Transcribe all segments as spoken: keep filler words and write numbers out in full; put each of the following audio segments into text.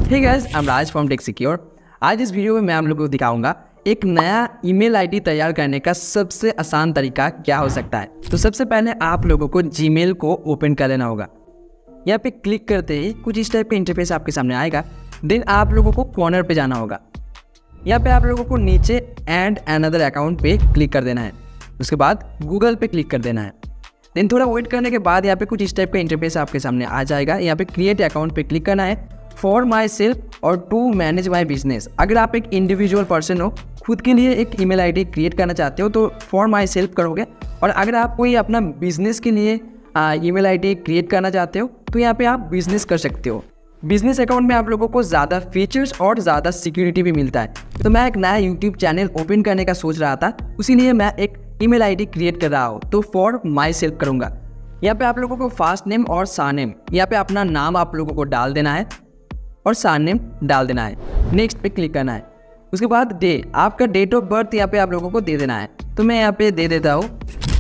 Hey guys, I am Raj from Tech Secure. आज इस video में मैं आप लोगों को दिखाऊंगा एक नया ईमेल आईडी तैयार करने का सबसे आसान तरीका क्या हो सकता है। तो सबसे पहले आप लोगों को जीमेल को ओपन कर लेना होगा। यहाँ पे क्लिक करते ही कुछ इस टाइप का इंटरफेस आपके सामने आएगा। देन आप लोगों को कॉर्नर पे जाना होगा। यहाँ पे आप लोगों को नीचे एंड अनदर अकाउंट पे क्लिक कर देना है। उसके बाद गूगल पे क्लिक कर देना है। देन थोड़ा वेट करने के बाद यहाँ पे कुछ इस टाइप का इंटरफेस आपके सामने आ जाएगा। यहाँ पे क्रिएट अकाउंट पे क्लिक करना है फॉर माई सेल्फ और टू मैनेज माई बिजनेस। अगर आप एक इंडिविजुअल पर्सन हो, खुद के लिए एक ईमेल आईडी क्रिएट करना चाहते हो तो फॉर माई सेल्फ करोगे। और अगर आप कोई अपना बिजनेस के लिए ईमेल आईडी क्रिएट करना चाहते हो तो यहाँ पे आप बिजनेस कर सकते हो। बिजनेस अकाउंट में आप लोगों को ज़्यादा फीचर्स और ज़्यादा सिक्योरिटी भी मिलता है। तो मैं एक नया यूट्यूब चैनल ओपन करने का सोच रहा था, उसीलिए मैं एक ईमेल आईडी क्रिएट कर रहा हूँ। तो फॉर माई सेल्फ करूँगा। यहाँ पे आप लोगों को फास्ट नेम और सा नेम, यहाँ पे अपना नाम आप लोगों को डाल देना है और सा नेम डाल देना है। नेक्स्ट पे क्लिक करना है। उसके बाद डे, आपका डेट ऑफ बर्थ यहाँ पे आप लोगों को दे देना है। तो मैं यहाँ पे दे देता हूँ।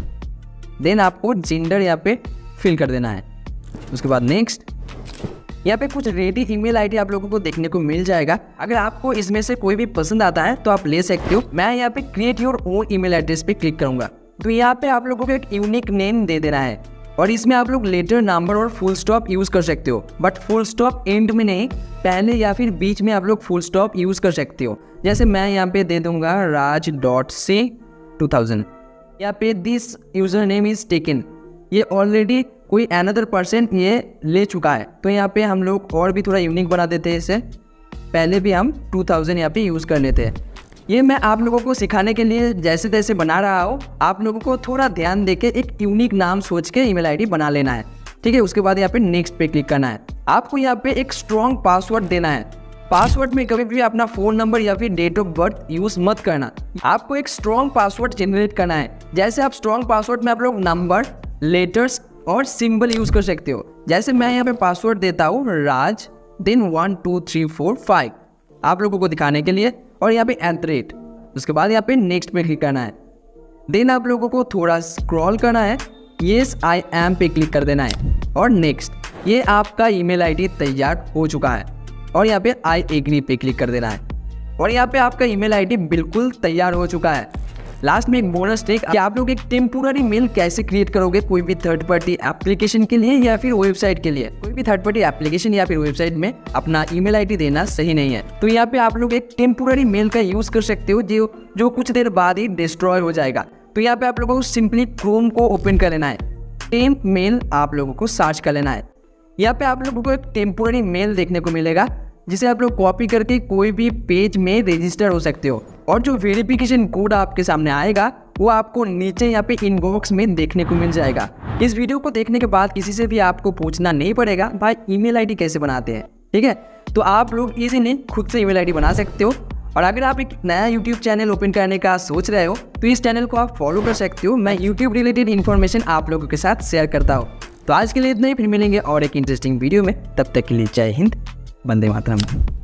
देन आपको जेंडर यहाँ पे फिल कर देना है। उसके बाद नेक्स्ट, यहाँ पे कुछ रेडी ईमेल आईडी आप लोगों को देखने को मिल जाएगा। अगर आपको इसमें से कोई भी पसंद आता है तो आप ले सकते हो। मैं यहाँ पे create your own email address पे क्लिक करूंगा। तो यहाँ पे आप लोगों को एक यूनिक नेम दे देना है और इसमें आप लोग लेटर, नंबर और फुल स्टॉप यूज कर सकते हो। बट फुल स्टॉप एंड में नहीं, पहले या फिर बीच में आप लोग फुल स्टॉप यूज कर सकते हो। जैसे मैं यहाँ पे दे दूंगा राज डॉट से टू थाउजेंड। यहाँ पे this user name is taken, ये ऑलरेडी कोई अनदर पर्सन ये ले चुका है। तो यहाँ पे हम लोग और भी थोड़ा यूनिक बना देते हैं इसे। पहले भी हम टू थाउजेंड यहाँ पे यूज़ कर लेते हैं। ये मैं आप लोगों को सिखाने के लिए जैसे तैसे बना रहा हूँ। आप लोगों को थोड़ा ध्यान देके एक यूनिक नाम सोच के ईमेल आईडी बना लेना है, ठीक है। उसके बाद यहाँ पे नेक्स्ट पे क्लिक करना है। आपको यहाँ पे एक स्ट्रॉन्ग पासवर्ड देना है। पासवर्ड में कभी भी अपना फ़ोन नंबर या फिर डेट ऑफ बर्थ यूज़ मत करना। आपको एक स्ट्रॉन्ग पासवर्ड जनरेट करना है। जैसे आप स्ट्रॉन्ग पासवर्ड में आप लोग नंबर, लेटर्स और सिंबल यूज़ कर सकते हो। जैसे मैं यहाँ पे पासवर्ड देता हूँ Raj, then one two three four five आप लोगों को दिखाने के लिए, और यहाँ पे एट द रेट। उसके बाद यहाँ पे नेक्स्ट पे क्लिक करना है। देन आप लोगों को थोड़ा स्क्रॉल करना है, येस आई एम पे क्लिक कर देना है और नेक्स्ट। ये आपका ईमेल आईडी तैयार हो चुका है और यहाँ पे आई एग्री पे क्लिक कर देना है और यहाँ पे आपका ईमेल आईडी बिल्कुल तैयार हो चुका है। लास्ट में एक बोनस ट्रिक कि आप लोग एक टेम्पोररी मेल कैसे क्रिएट करोगे कोई भी थर्ड पार्टी एप्लीकेशन के लिए या फिर वेबसाइट के लिए। कोई भी थर्ड पार्टी एप्लीकेशन या फिर वेबसाइट में अपना ईमेल आईडी देना सही नहीं है। तो यहाँ पे आप लोग एक टेम्पोररी मेल का यूज कर सकते हो जो जो कुछ देर बाद ही डिस्ट्रॉय हो जाएगा। तो यहाँ पे आप लोगों को सिंपली क्रोम को ओपन कर लेना है। टेम्प मेल आप लोगों को सर्च कर लेना है। यहाँ पे आप लोगों को एक टेम्पोररी मेल देखने को मिलेगा जिसे आप लोग कॉपी करके कोई भी पेज में रजिस्टर हो सकते हो। और जो वेरिफिकेशन कोड आपके सामने आएगा वो आपको नीचे यहाँ पे इनबॉक्स में देखने को मिल जाएगा। इस वीडियो को देखने के बाद किसी से भी आपको पूछना नहीं पड़ेगा भाई ईमेल आईडी कैसे बनाते हैं, ठीक है। तो आप लोग इजीली खुद से ईमेल आईडी बना सकते हो। और अगर आप एक नया यूट्यूब चैनल ओपन करने का सोच रहे हो तो इस चैनल को आप फॉलो कर सकते हो। मैं यूट्यूब रिलेटेड इन्फॉर्मेशन आप लोगों के साथ शेयर करता हूँ। तो आज के लिए इतना ही, फिर मिलेंगे और एक इंटरेस्टिंग वीडियो में। तब तक के लिए जय हिंद, वंदे मातरम।